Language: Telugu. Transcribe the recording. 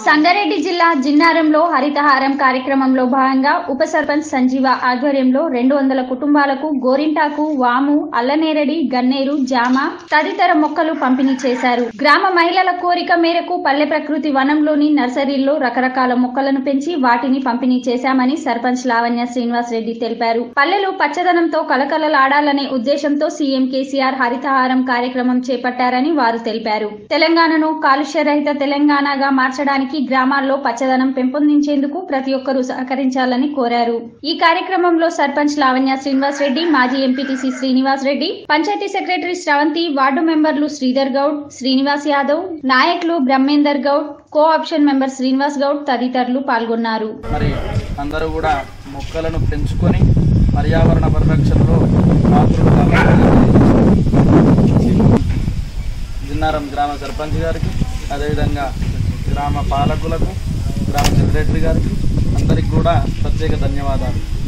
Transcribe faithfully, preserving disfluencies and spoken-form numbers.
సంగారెడ్డి జిల్లా జిన్నారంలో హరితహారం కార్యక్రమంలో భాగంగా ఉప సర్పంచ్ సంజీవ ఆధ్వర్యంలో రెండు వందల కుటుంబాలకు గోరింటాకు, వాము, అల్లనేరడి, గన్నేరు, జామ తదితర మొక్కలు పంపిణీ చేశారు. గ్రామ మహిళల కోరిక మేరకు పల్లె ప్రకృతి వనంలోని నర్సరీల్లో రకరకాల మొక్కలను పెంచి వాటిని పంపిణీ చేశామని సర్పంచ్ లావణ్య శ్రీనివాస్ రెడ్డి తెలిపారు. పల్లెలు పచ్చదనంతో కలకలలాడాలనే ఉద్దేశంతో సీఎం కేసీఆర్ హరితహారం కార్యక్రమం చేపట్టారని వారు తెలిపారు. తెలంగాణను కాలుష్య రహిత తెలంగాణగా మార్చడానికి గ్రామాల్లో పచ్చదనం పెంపొందించేందుకు ప్రతి ఒక్కరూ సహకరించాలని కోరారు. ఈ కార్యక్రమంలో సర్పంచ్ లావణ్య శ్రీనివాస్ రెడ్డి, మాజీ MPTC Srinivas Reddy, panchayat secretary Sravanthi, ward మెంబర్లు శ్రీధర్ గౌడ్, శ్రీనివాస్ యాదవ్, నాయకులు Brahmender Goud, co option member Srinivas Goud తదితరులు పాల్గొన్నారు. మరి అందరూ కూడా మొక్కలను పెంచుకొని పర్యావరణ పరిరక్షణలో పాత్రలు జిన్నారం గ్రామ సర్పంచ్ గారికి, అదేవిధంగా గ్రామ పాలకులకు, గ్రామ సెక్రటరీ గారికి అందరికి కూడా ప్రత్యేక ధన్యవాదాలు.